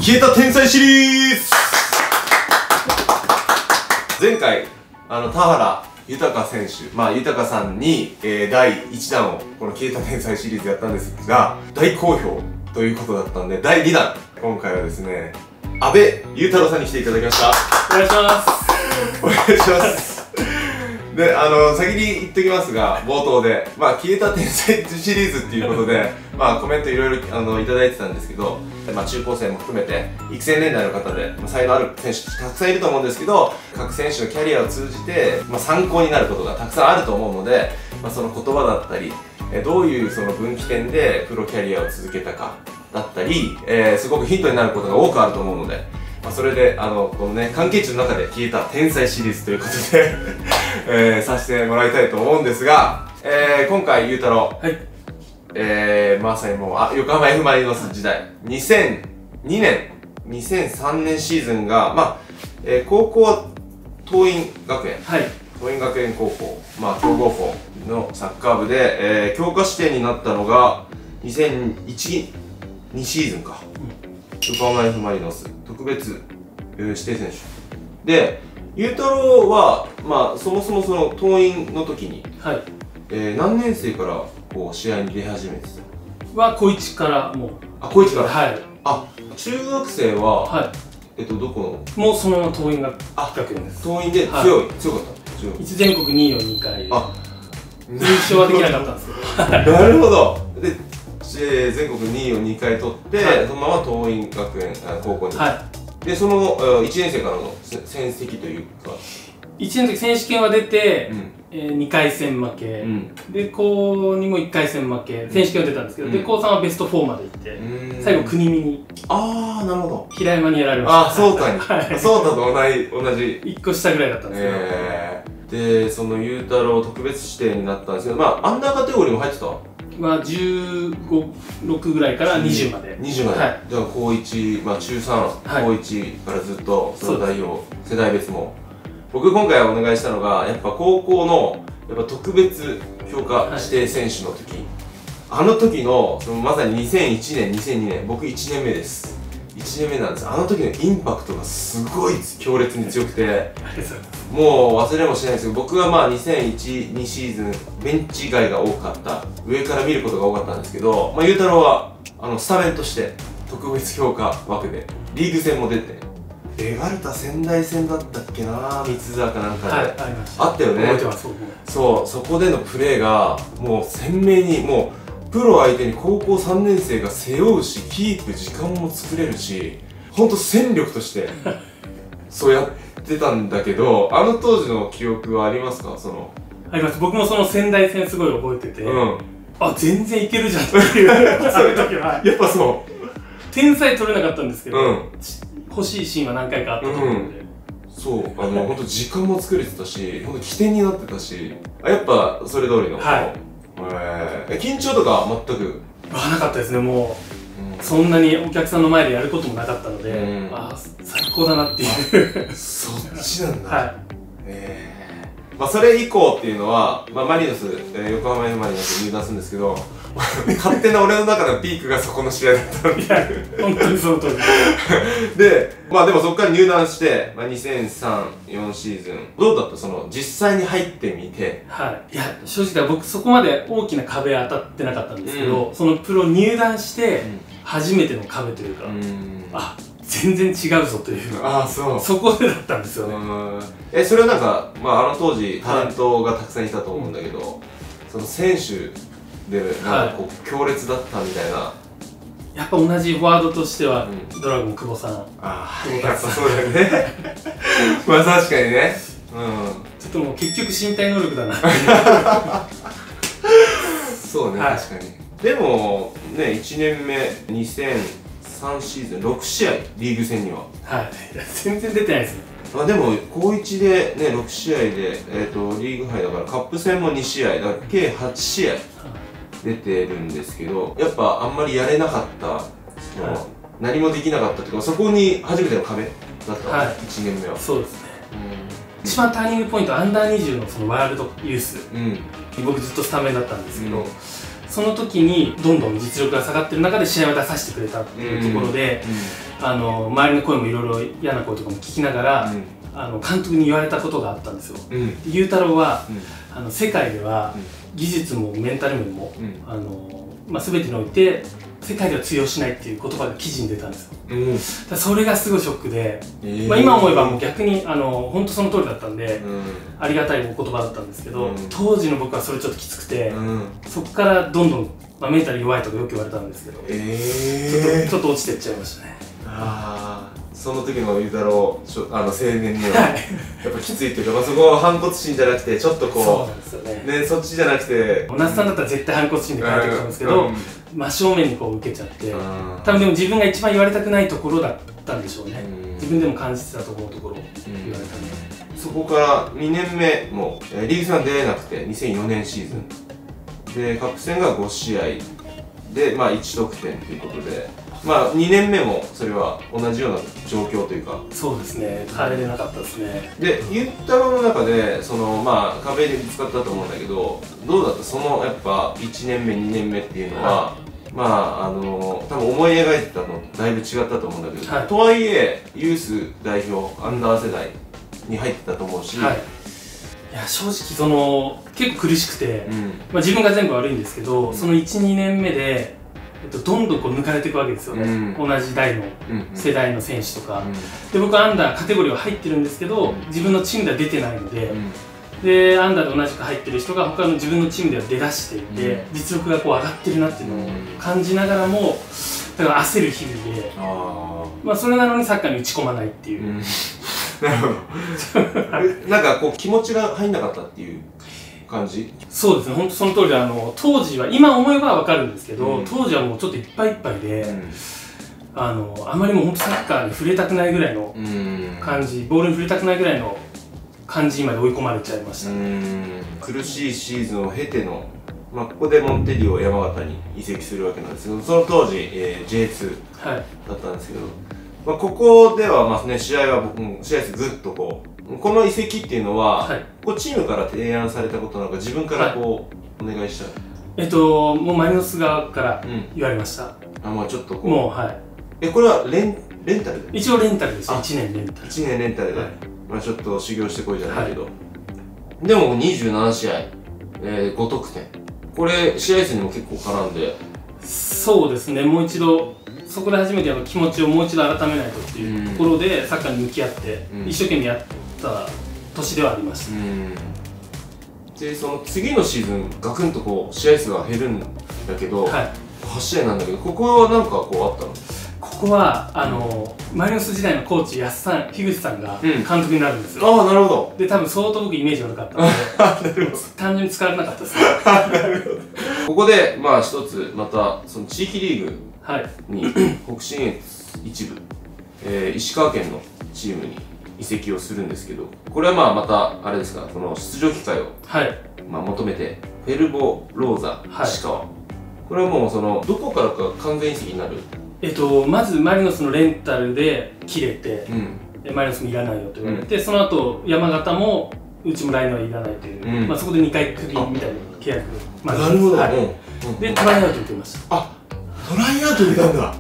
消えた天才シリーズ前回、田原豊選手、豊さんに、第1弾を、この消えた天才シリーズやったんですが、大好評ということだったんで、第2弾、今回はですね、阿部裕太郎さんに来ていただきました。 お願いします。 お願いします。で、先に言っときますが、冒頭で、消えた天才シリーズっていうことで、コメントいろいろいただいてたんですけど、中高生も含めて、育成年代の方で、才能ある選手たくさんいると思うんですけど、各選手のキャリアを通じて、参考になることがたくさんあると思うので、その言葉だったり、どういうその分岐点でプロキャリアを続けたかだったり、すごくヒントになることが多くあると思うので、それで、このね、関係値の中で消えた天才シリーズということでさせてもらいたいと思うんですが、今回、ゆうたろう。 はい。 まさにもう、横浜 F ・マリノス時代、2002年、2003年シーズンが、高校は桐蔭学園。 はい。 桐蔭学園高校、強豪校のサッカー部で、強化指定になったのが、2001、2シーズンか。横浜 F ・マリノス特別、指定選手で、ゆうたろうは、そもそもその桐蔭の時に、 はい。 何年生からこう試合に出始めてた？ は高1からもう。 高1から。 はい。 中学生は、 はい。 どこの？ もうそのまま桐蔭学園です。 桐蔭で強かった。 一全国2位を2回。優勝はできなかったんですけど。 なるほど。で、全国2位を2回取って、そのまま桐蔭学園高校に。で、その1年生からの戦績というか。 1年の時選手権は出て、2回戦負け、で高2も1回戦負け、選手権は出たんですけど、で高3はベスト4まで行って、最後国見に、 なるほど、 平山にやられました。 そうかに、そうだと同じ 1個下ぐらいだったんですけど、でそのゆうたろう特別指定になったんですけど、アンダーカテゴリーも入ってた 15、6ぐらいから20まで。 20まで。じゃあ高1、中3、高1からずっとその代表、世代別も。僕今回お願いしたのが、やっぱ高校の特別強化指定選手の時、あの時のまさに2001年、2002年、僕1年目です。1年目なんです。あの時のインパクトがすごい強烈に強くて、もう忘れもしないんですけど、僕は2001、2シーズン、ベンチ外が多かった、上から見ることが多かったんですけど、ゆうたろうはスタメンとして特別強化枠で、リーグ戦も出て、ベガルタ仙台戦だったっけな、三ツ沢かなんかで、あったよね。覚えてます。そう、そこでのプレーがもう鮮明に、もうプロ相手に高校3年生が背負うし、キープ時間も作れるし、ほんと戦力としてそうやってたんだけど、あの当時の記憶はありますか？ あります。僕もその仙台戦すごい覚えてて、全然いけるじゃんっていうそういう時はやっぱそう天才取れなかったんですけど、欲しいシーンは何回かあったと思うんで、 そう、本当時間も作れてたし、本当起点になってたし、やっぱそれ通りの。緊張とか全くなかったですね。もうそんなにお客さんの前でやることもなかったので、最高だなっていう。 そっちなんだ。それ以降っていうのは、マリノス、横浜 F ・マリノスに入団するんですけど、勝手な俺の中のピークがそこの試合だったんで。 本当にその通りで、でもそこから入団して、2003、4シーズン、どうだった？実際に入ってみて。 いや、正直僕そこまで大きな壁当たってなかったんですけど、そのプロ入団して、初めての壁というか、全然違うぞという、そこでだったんですよね。 それはなんか、あの当時タレントがたくさんいたと思うんだけど、その選手でなんかこう強烈だったみたいな。 やっぱ同じフォワードとしてはドラゴン久保さん。 やっぱそうだよね。確かにね。 ちょっともう結局身体能力だな。 そうね、確かに。でもね、1年目2003シーズン6試合、リーグ戦には。 全然出てないですね。 でも高1でね、6試合で、リーグ杯だからカップ戦も2試合、だから計8試合出てるんですけど、やっぱあんまりやれなかった、何もできなかったっていうか、そこに初めての壁だった、1年目は。 そうですね。一番ターニングポイント、アンダー20のそのワールドユース、僕ずっとスタメンだったんですけど、その時にどんどん実力が下がってる中で試合を出させてくれたっていうところで、 周りの声もいろいろ嫌な声とかも聞きながら、監督に言われたことがあったんですよ。裕太郎は、世界では技術もメンタル面も、全てにおいて世界では通用しないっていう言葉が記事に出たんですよ。それがすごいショックで、今思えばもう逆に本当その通りだったんで、ありがたいお言葉だったんですけど、当時の僕はそれちょっときつくて、そこからどんどん、メンタル弱いとかよく言われたんですけど、ちょっと落ちてっちゃいましたね。 その時の裕太郎青年にはやっぱきついっていうか、そこは反骨心じゃなくてちょっとこう、そうなんですよね、そっちじゃなくて、 那須さんだったら絶対反骨心で書いてくるんですけど、真正面にこう受けちゃって、多分でも自分が一番言われたくないところだったんでしょうね。自分でも感じてたと思うところを言われたんで、 そこから2年目もリーグ戦出れなくて、2004年シーズンでカップ戦が5試合で1得点ということで、2年目もそれは同じような状況というか。 そうですね、変えれなかったですね。 で、裕太郎の中で壁で見つかったと思うんだけど、どうだった、そのやっぱ1年目2年目っていうのは、多分思い描いてたのだいぶ違ったと思うんだけど、とはいえユース代表アンダー世代に入ってたと思うし、いや正直結構苦しくて、自分が全部悪いんですけど、その 1,2 年目でどんどんこう抜かれていくわけですよね、同じ代の世代の選手とか、で僕はアンダーカテゴリーは入ってるんですけど、自分のチームでは出てないので、でアンダーで同じく入ってる人が他の自分のチームでは出だしていて、実力がこう上がってるなっていうのを感じながらも、だから焦る日々で、それなのにサッカーに打ち込まないっていう。 なるほど。なんかこう気持ちが入んなかったっていう感じ？ そうですね、本当その通りで、当時は今思えば分かるんですけど、当時はもうちょっといっぱいいっぱいで、あまりもう本当サッカーに触れたくないぐらいの感じ、ボールに触れたくないぐらいの感じまで追い込まれちゃいました。 苦しいシーズンを経ての、ここでモンテディオ山形に移籍するわけなんですけど、その当時、J2 だったんですけど、ここでは試合は試合数ぐっとこの移籍っていうのは、こうチームから提案されたことなのか、自分からこう、お願いした？ もうマリノス側から言われました。 ちょっとこう。 もう、 これはレンタルで？ 一応レンタルです。1年レンタル。 1年レンタルで。ちょっと修行してこいじゃないけど。でも27試合、5得点。これ、試合数にも結構絡んで。 そうですね、もう一度、そこで初めて気持ちをもう一度改めないとっていうところでサッカーに向き合って一生懸命やった年ではありました。 でその次のシーズンガクンとこう試合数が減るんだけど、8試合なんだけど、ここは何かこうあったの？ ここはマリノス時代のコーチ安さん、樋口さんが監督になるんですよ。 なるほど。 で多分相当僕イメージ悪かったので単純に使われなかったですね。 ここで一つまたその地域リーグに北信越一部、石川県のチームに移籍をするんですけど、これはまたあれですか、その出場機会を求めてフェルボローザ石川、これはもうどこからか完全移籍になる？ まずマリノスのレンタルで切れて、マリノスもいらないよと言われて、その後山形もうちも来年はいらないという、そこで2回クビみたいな契約。 なるほど。 でトライアウト受けました。 トライアウト受けたんだ。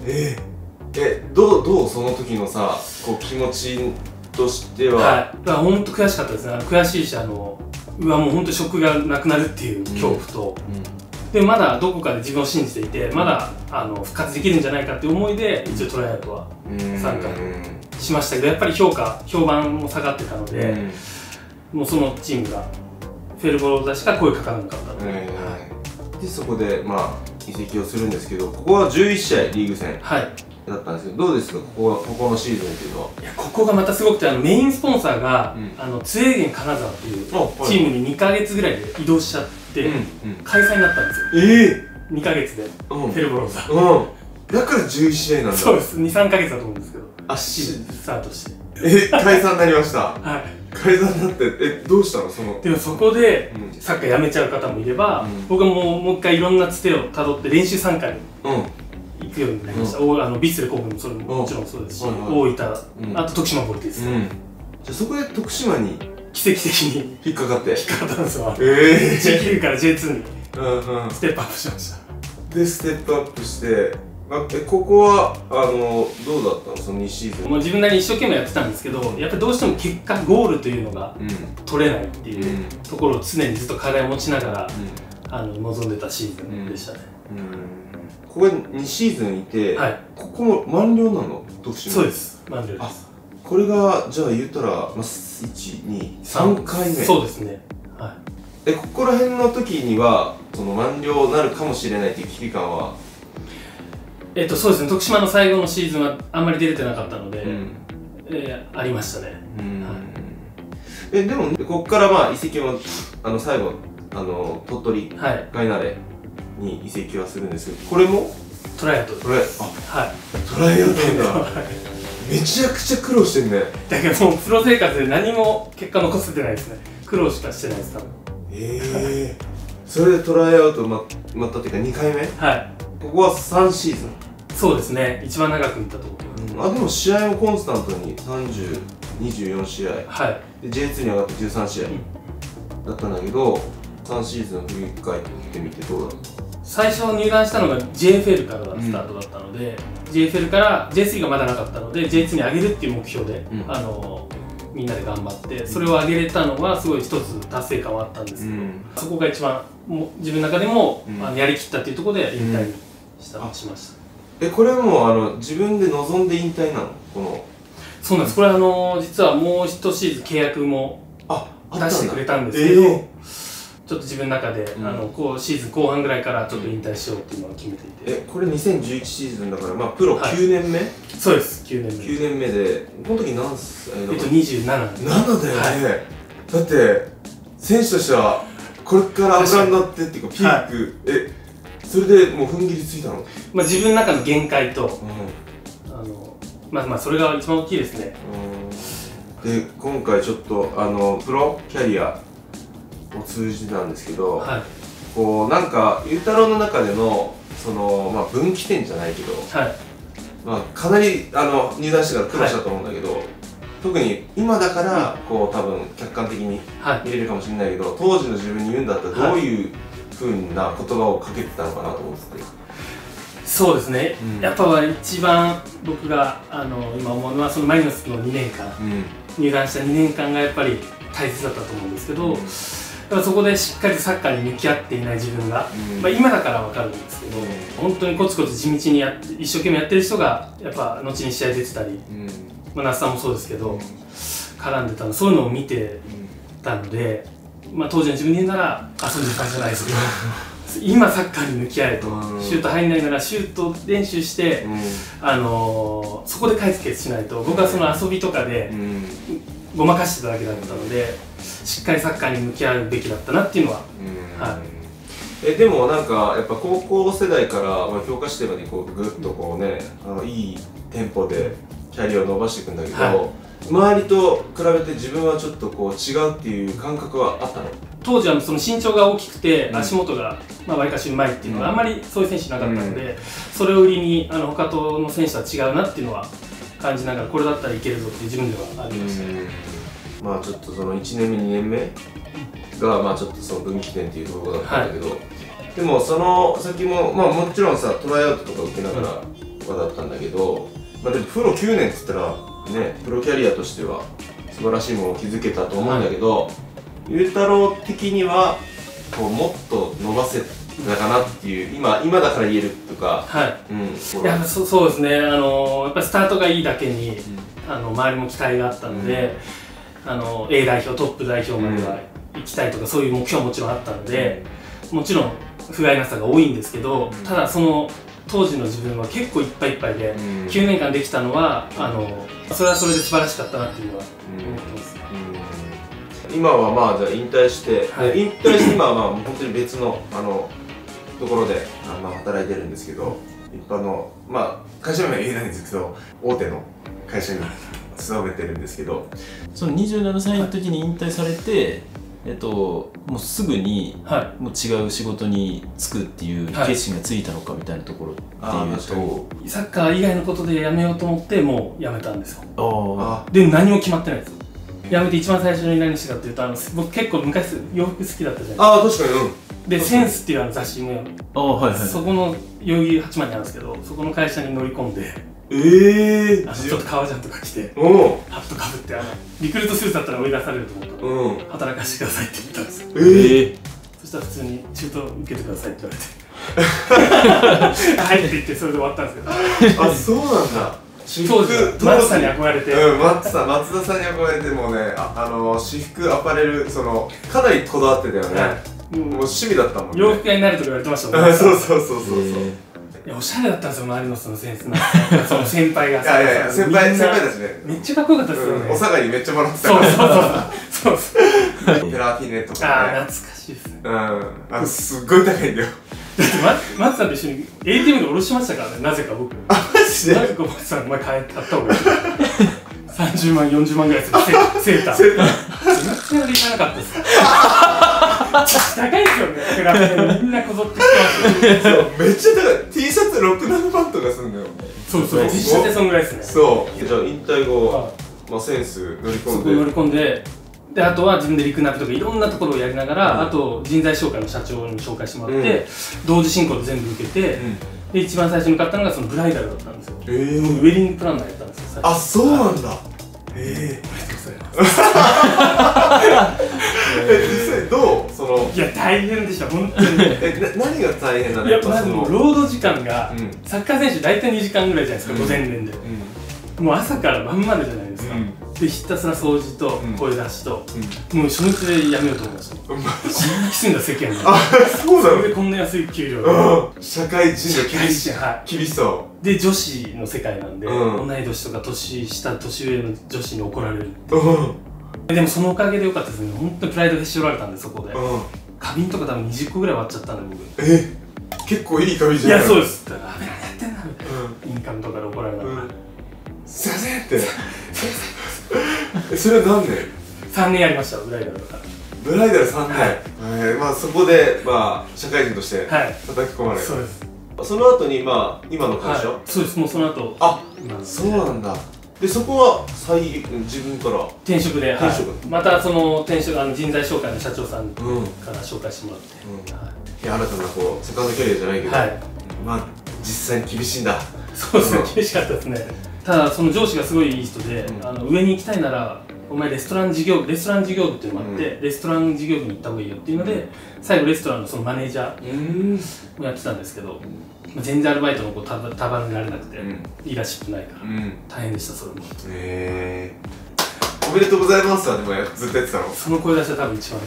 どうその時のさ、こう気持ちとしては。 だから本当悔しかったですね。悔しいし、もう本当職がなくなるっていう恐怖と、でまだどこかで自分を信じていて、まだ復活できるんじゃないかっていう思いで一応トライアウトは参加しましたけど、やっぱり評判も下がってたので、もうそのチームがフェルボローザしか声かからなかったので、 でそこで移籍をするんですけど、ここは11試合リーグ戦だったんですけど、どうですか、ここのシーズンっていうのは。 いや、ここがまたすごくて、メインスポンサーが津英源金沢っていうチームに2ヶ月ぐらいで移動しちゃって、開催になったんですよ。2ヶ月でフェルボローザ。 だから11試合なんだ。 そうです、2、3ヶ月だと思うんですけど、スタートして解散になりました。解散になって、どうしたの？ でもそこでサッカーやめちゃう方もいれば、僕はもう一回いろんなつてをたどって練習参加に行くようになりました。ヴィッセル神戸もそれももちろんそうですし、大分、あと徳島ボルティス。 じゃあそこで徳島に奇跡的に引っかかったんですよ。地域リーグから J2 にステップアップしました。 でステップアップして、 ここはどうだったの、その2シーズン。 もう自分なりに一生懸命やってたんですけど、やっぱりどうしても結果ゴールというのが取れないっていうところを常にずっと課題を持ちながら、臨んでたシーズンでしたね。 ここ2シーズンいて、ここも満寮なの、徳島。 そうです、満寮です。 これがじゃあ言ったら、1、2、3回目。 そうですね。 ここら辺の時にはその満寮になるかもしれないっていう危機感は、 そうですね、徳島の最後のシーズンはあんまり出れてなかったので、ありましたね。 でもここから移籍も最後鳥取ガイナレに移籍はするんですけど、これもトライアウト。 トライアウトなんだ。めちゃくちゃ苦労してんね。 だけどもうプロ生活で何も結果残せてないですね。苦労しかしてないです、多分。 それでトライアウト待ったっていうか2回目。ここは3シーズン。 そうですね、一番長くいったところ。 でも試合もコンスタントに24試合、で J2 に上がって13試合だったんだけど、3シーズン振り返ってみてどうだった？ 最初入団したのが JFL からのスタートだったので、JFL から J3 がまだなかったので J2 に上げるっていう目標で、みんなで頑張ってそれを上げれたのはすごい一つ達成感はあったんですけど、そこが一番自分の中でもやりきったっていうところで引退しました。 これはもう自分で望んで引退なの？ そうなんです。これ実はもう一シーズン契約も出してくれたんですけど、ちょっと自分の中でシーズン後半ぐらいからちょっと引退しようっていうのを決めていて。これ 2011シーズンだからプロ9年目？ そうです、9年目。 9年目で、この時何歳 ？27。 7だよね。だって選手としてはこれから油になってっていうかピーク、それでもう踏ん切りついたの？ 自分の中の限界と、それが一番大きいですね。 で今回ちょっとプロキャリアを通じてたんですけど、なんかゆうたろうの中での分岐点じゃないけど、かなり入団してから苦労したと思うんだけど、特に今だから多分客観的に見れるかもしれないけど、当時の自分に言うんだったらどういうふうな言葉をかけてたのかなと思ってて。 そうですね、やっぱ一番僕が今思うのはそのマリノスの2年間、入団した2年間がやっぱり大切だったと思うんですけど、やっぱそこでしっかりとサッカーに向き合っていない自分が、今だから分かるんですけど、本当にコツコツ地道に一生懸命やってる人がやっぱ後に試合出てたり、那須さんもそうですけど絡んでたの、そういうのを見てたので、当時の自分に言うなら遊んでたんじゃないですけど今サッカーに向き合えと、シュート入んないならシュート練習して、そこで解決しないと、僕はその遊びとかでごまかしてただけだったので、しっかりサッカーに向き合うべきだったなっていうのは。 でもなんかやっぱ高校世代から教科書でまでぐっといいテンポでキャリアを伸ばしていくんだけど、周りと比べて自分はちょっと違うっていう感覚はあったの？ 当時はその身長が大きくて足元がわりかしうまいっていうのがあんまりそういう選手なかったので、それを売りに他との選手とは違うなっていうのは感じながら、これだったらいけるぞっていう自分ではありましたね。 ちょっとその1年目2年目がちょっとその分岐点っていうところだったんだけど、でもその先ももちろんさ、トライアウトとか受けながらとかだったんだけど、でもプロ9年っつったらね、プロキャリアとしては素晴らしいものを築けたと思うんだけど、ゆうたろう的にはもっと伸ばせたかなっていう、今だから言えるとか。 いや、そうですね、やっぱりスタートがいいだけに、周りも期待があったので、A 代表トップ代表までは行きたいとか、そういう目標ももちろんあったので、もちろん不甲斐なさが多いんですけど、ただその当時の自分は結構いっぱいいっぱいで、9年間できたのはそれはそれで素晴らしかったなっていうのは思ってます。 今はじゃあ引退して、引退して今は本当に別のところで働いてるんですけど、一般の会社名は言えないんですけど、大手の会社に勤めてるんですけど、 その27歳の時に引退されて、もうすぐにもう違う仕事に就くっていう決心がついたのかみたいなところっていうと、 サッカー以外のことで辞めようと思ってもう辞めたんですよ。で何も決まってないですよ。 辞めて一番最初に何したかっていうと、僕結構昔洋服好きだったじゃないですか。 ああ、確かに。うん。 で、センスっていう雑誌もそこの代々木八幡にあるんですけど、そこの会社に乗り込んで、ちょっと革ジャンとか着て、ハットかぶって、リクルートスーツだったら追い出されると思ったら、働かせてくださいって言ったんですよ。そしたら普通に中途受けてくださいって言われてはいって言って、それで終わったんですけど。 あ、そうなんだ。 当時松田に憧れて、 松田さんに憧れて、もうね、私服アパレル、かなりこだわってたよね。もう趣味だったもんね。 洋服屋になるとか言われてましたもんね。 そう。 いや、おしゃれだったんですよ、周りのそのセンスなその先輩が。 いや、先輩だしね。 めっちゃかっこよかったですよね。 お下がりめっちゃもらってたから。そう。ペラフィネとかね。 ああ、懐かしいですね。 すっごい高いんだよ。 だって松さんと一緒に ATM で下ろしましたからね、なぜか僕。 マジで？ なぜか松さん、お前買った方がいい。30万、40万ぐらいするセーター。全然俺行かなかったです。高いですよね、クラブでみんなこぞってきてますよ。 めっちゃ高い。T シャツ6、7万とかすんだよ。 そう、T シャツでそんぐらいですね。 そう。じゃあ引退後、センス乗り込んで。 そこ乗り込んで、あとは自分でリクナビとかいろんなところをやりながら、あと人材紹介の社長に紹介してもらって、同時進行で全部受けて、で一番最初に買ったのがそのブライダルだったんですよ。ウェディングプランナーやったんですよ。 あ、そうなんだ。 ありがとうございます。 実際どう？ いや、大変でした、本当に。 何が大変なの？ いや、まずもう労働時間が、サッカー選手大体2時間ぐらいじゃないですか、午前練で。もう朝から晩までじゃないですか。で、ひたすら掃除と声出しと、もう初日でやめようと思いました。きすんだ世間に。 あ、そうなの？ それでこんな安い給料で。 社会人の厳しそう。 で、女子の世界なんで、同い年とか年下、年上の女子に怒られる。でもそのおかげでよかったですね。本当にプライドへし折られたんで、そこで。花瓶とか多分20個ぐらい割っちゃったんで、 僕。結構いい花瓶じゃない？ いや、そうです。だから、やってんなみたいな。インカムとかで怒られながら。 すいませんって。それは何年 ？3年やりました、ブライダルだから。 ブライダル3年。まあそこで社会人として叩き込まれる。 そうです。 その後に今の会社？ そうです、もうその後。 あ、そうなんだ。で、そこは自分から転職で、またその転職、人材紹介の社長さんから紹介してもらって、 新たなセカンドキャリアじゃないけど、まあ実際に厳しいんだ。 そうですね、厳しかったですね。ただその上司がすごいいい人で、上に行きたいならお前レストラン事業部っていうのがあって、レストラン事業部に行った方がいいよっていうので、最後レストランのそのマネージャーをやってたんですけど、全然アルバイトの子束ねられなくて、リーダーシップないから大変でした。それもおめでとうございますはでもずっとやってたの？ その声出しは多分一番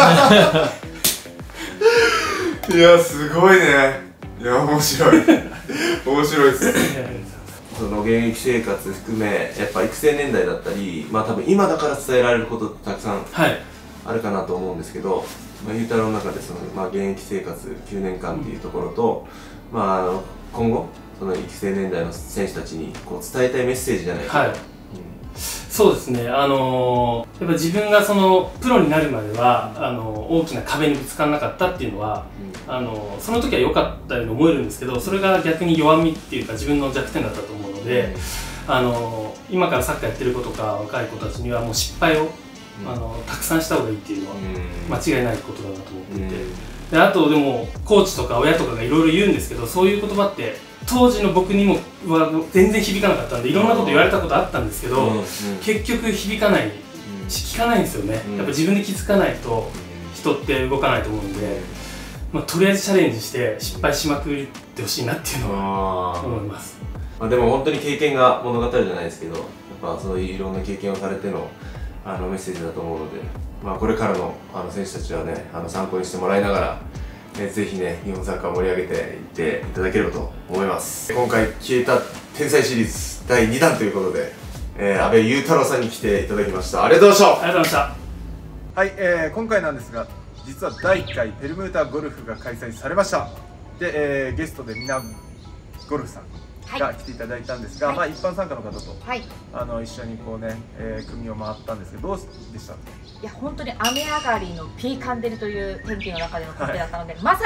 いや、すごいね。いや、面白い面白いです。その現役生活含めやっぱ育成年代だったり、多分今だから伝えられることってたくさんあるかなと思うんですけど、ゆうたろうの中で現役生活9年間っていうところと、今後その育成年代の選手たちに伝えたいメッセージじゃないですか。 そうですね、やっぱ自分がそのプロになるまでは大きな壁にぶつからなかったっていうのは、その時は良かったように思えるんですけど、それが逆に弱みっていうか自分の弱点だったと思うので、今からサッカーやってる子とか若い子たちにはもう失敗をたくさんした方がいいっていうのは間違いないことだなと思っていて、であとでもコーチとか親とかがいろいろ言うんですけど、そういう言葉って当時の僕にも全然響かなかったんで、いろんなこと言われたことあったんですけど、結局響かないし聞かないんですよね。やっぱ自分で気づかないと人って動かないと思うんで、とりあえずチャレンジして失敗しまくってほしいなっていうのは思います。 でも本当に経験が物語るじゃないですけど、やっぱそういういろんな経験をされてのメッセージだと思うので、これからの選手たちはね、参考にしてもらいながら、ぜひね、日本サッカーを盛り上げていっていただければと思います。今回消えた天才シリーズ第2弾ということで、阿部勇太郎さんに来ていただきました。ありがとうございました。 ありがとうございました。 はい、今回なんですが、実は第1回ペルムータゴルフが開催されました。で、ゲストでみなゴルフさんが来ていただいたんですが、一般参加の方と、一緒に組を回ったんですけど、どうでした？ いや、本当に雨上がりのピーカンデルという天気の中でのカフェだったので、まさに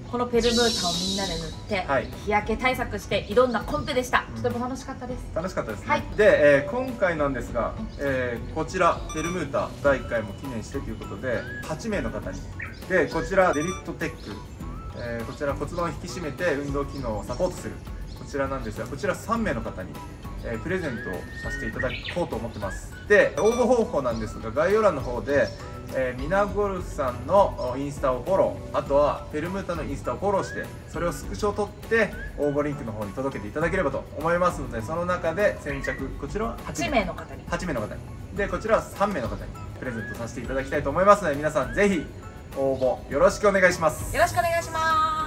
このペルムータをみんなで塗って、日焼け対策して挑んだコンペでした。とても楽しかったです。 楽しかったですね。で、今回なんですが、こちらペルムータ第1回も記念してということで8名の方に、でこちらデリットテック、こちら骨盤を引き締めて運動機能をサポートするこちらなんですが、こちら3名の方に、プレゼントをさせていただこうと思ってます。で応募方法なんですが、概要欄の方でミナゴルフさんのインスタをフォロー、あとはペルムータのインスタをフォローして、それをスクショを取って応募リンクの方に届けていただければと思いますので、その中で先着、こちらは 8名の方に、 8名の方に、でこちらは3名の方にプレゼントさせていただきたいと思いますので、皆さんぜひ応募よろしくお願いします。 よろしくお願いします。